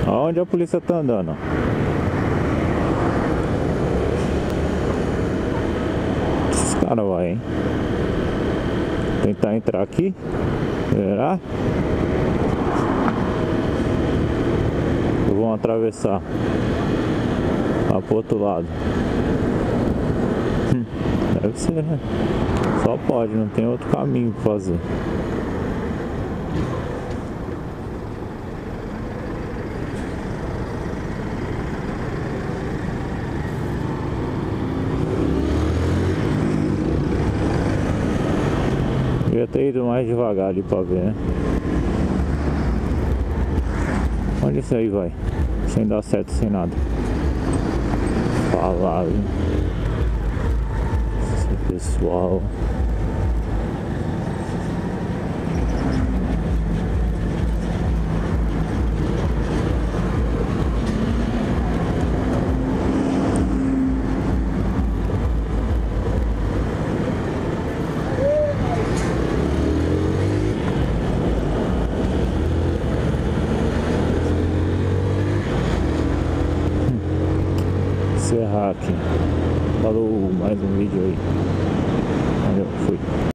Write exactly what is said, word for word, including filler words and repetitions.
Aonde a polícia tá andando? Esses caras vai, hein? Tentar entrar aqui? Será? Ou vão atravessar lá pro outro lado? Hum, deve ser, né? Só pode, não tem outro caminho pra fazer. Devia ter ido mais devagar ali pra ver, né? Onde isso aí vai? Sem dar certo, sem nada. Falar, viu? Esse pessoal. Encerrar aqui. Falou, mais um vídeo aí. Valeu, fui.